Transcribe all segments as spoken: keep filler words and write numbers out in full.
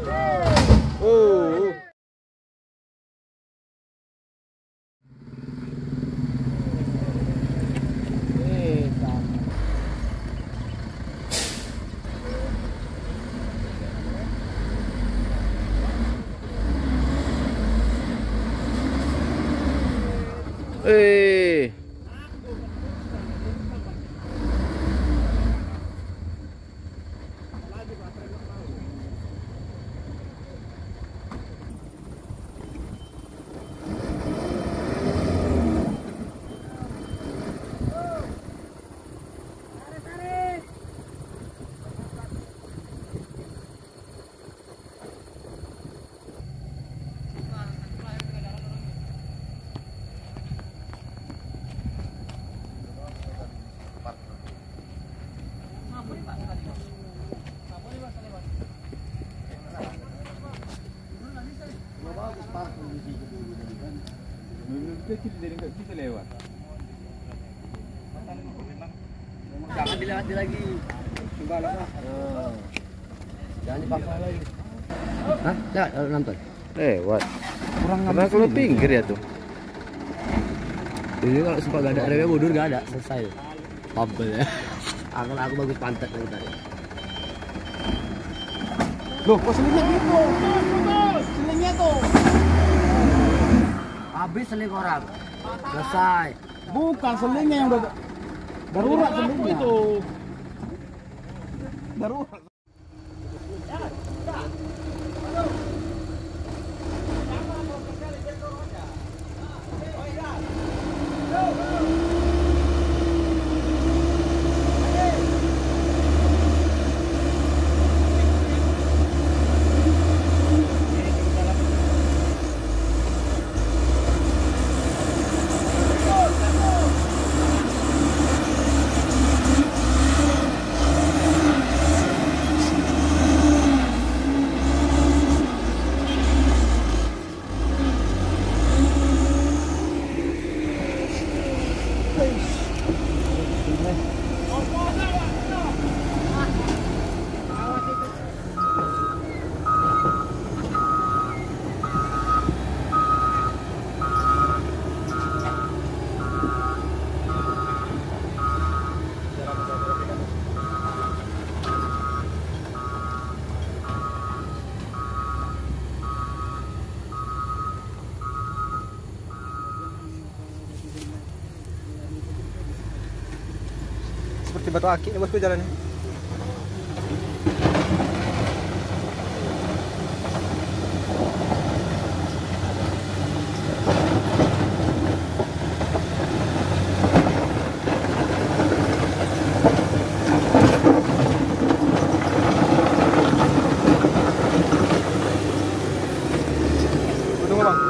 Oh. Eh. Kita lewat. Jangan dilewati lagi. Coba lah. Oh. Jangan dipaksa lagi. Hah? Lewat kalau nonton. Lewat. Kurang karena kalau pinggir ya tuh. Jadi kalau suka gak ada rewel mundur gak ada, selesai. Pabel ya. Aku aku bagus pantat dari tadi. Loh, kok selingnya gitu? Terus, selingnya tuh. Habis seling orang. Selesai. Bukan selingnya yang udah darurat selingnya. Itu. Darurat. Seperti batu akik nih bosku jalannya. Tunggu bang.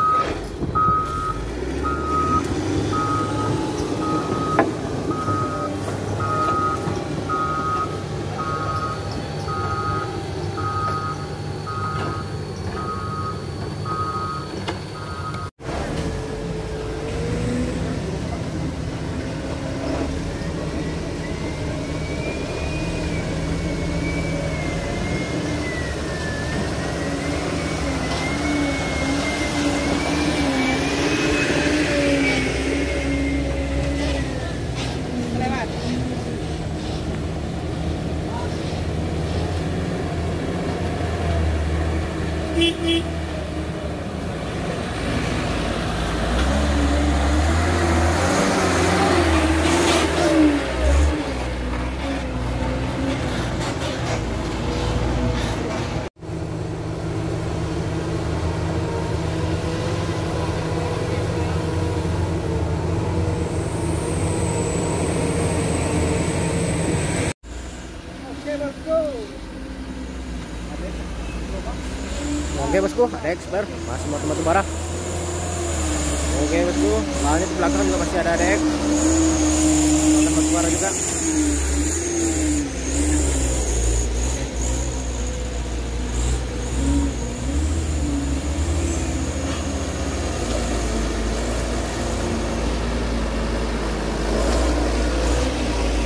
Oke bosku, ada expert, masih mau batu bara. Oke bosku, lahannya di belakang juga masih ada adek. Batu bara juga.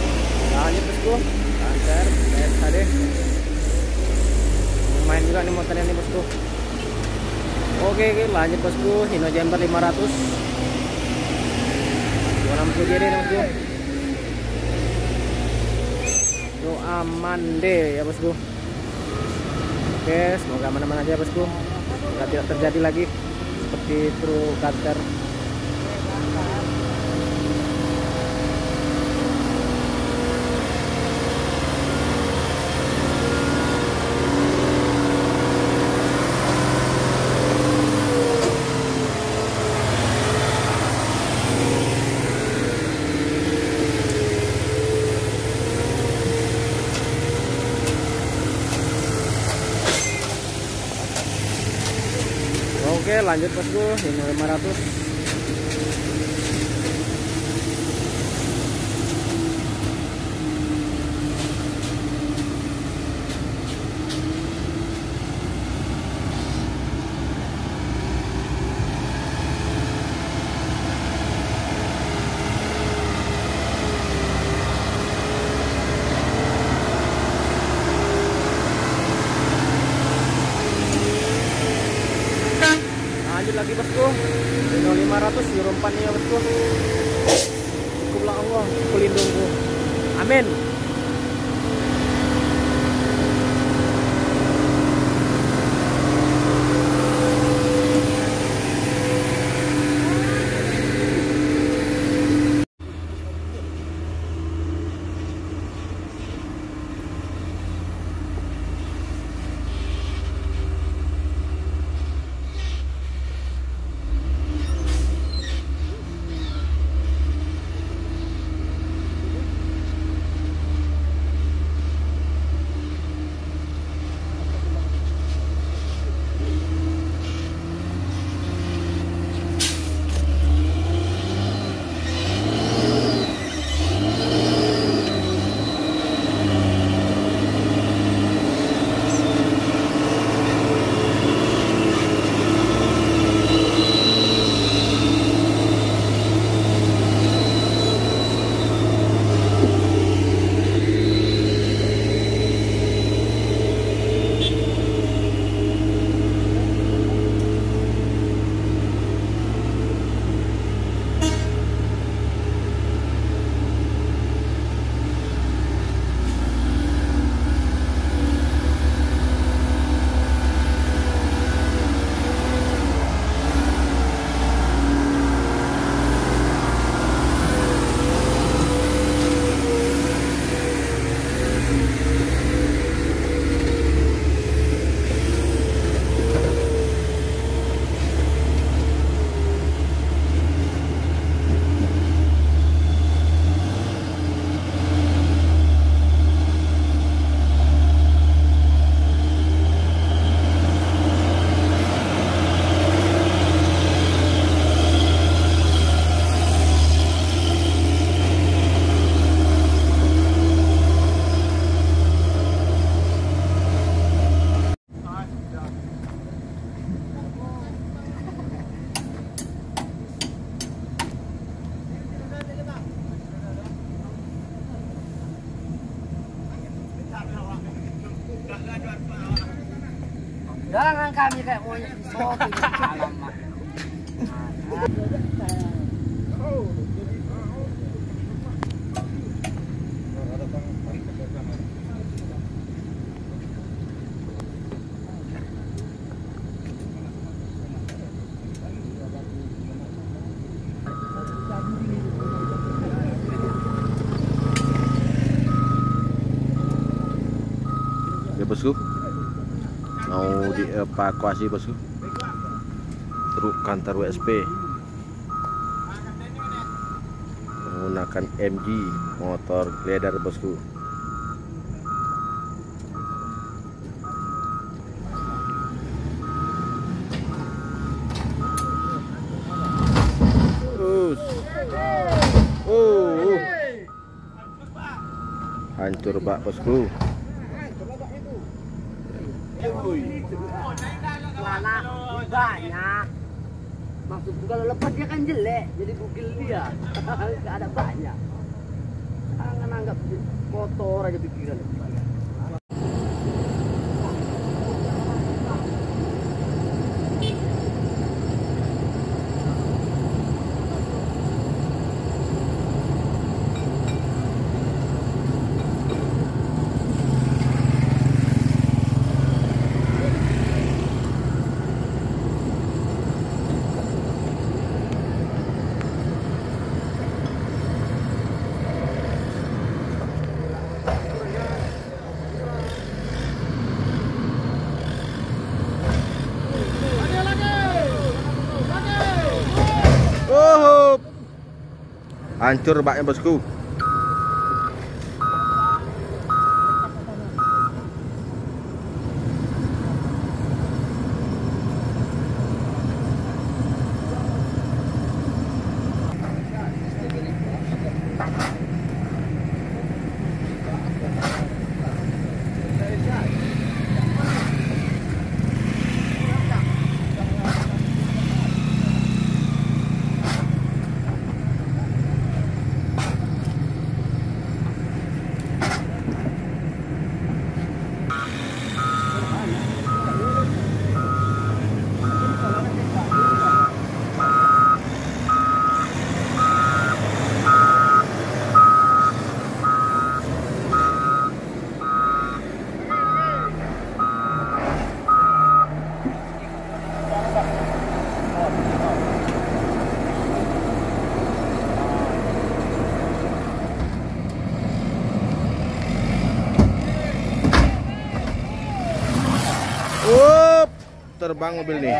Lahannya bosku, lancar, S H D. Main juga nih motor Oke, oke, lanjut bosku. Hino Jember lima ratus dua enam puluh G D nih bosku. Itu aman deh ya bosku. Oke, semoga aman-aman aja bosku. Semoga tidak terjadi lagi seperti truk cutter. Oke, lanjut bosku. Hino lima ratus. Lanjut lagi bosku. Hino lima ratus Euro empat nih ya bosku. Cukuplah Allah pelindungku. Amin. Jangan kami kayak monyet di shopping alamak. Ya bosku, mau dievakuasi bosku truk kantor W S P menggunakan M G motor glider bosku. Us. Oh, hancur bak bosku. Mana banyak. Maksudku kalau lepas dia kan jelek, jadi bugil dia. Gak ada banyak. Jangan anggap kotor aja pikiran. Hancur baknya bosku. Up, terbang mobil nih.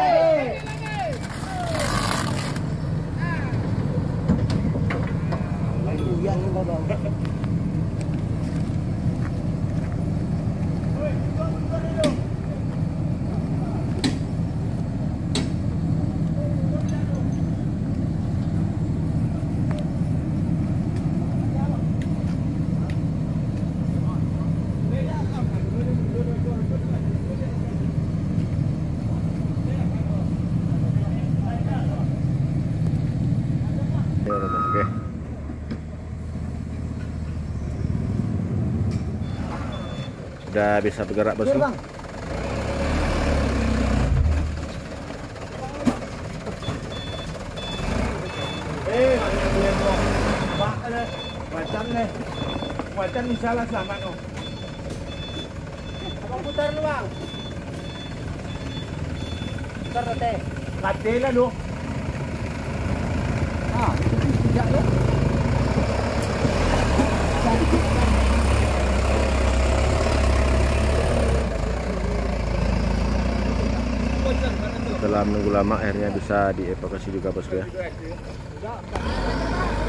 Oke. Sudah bisa bergerak bosku. Eh, Wajan nih, wajan misalnya selamat dong. Abang putar lu bang. Putar teh. Kate lah lu. Ah, tidak lu. Setelah menunggu lama akhirnya bisa dievakuasi juga bosku ya.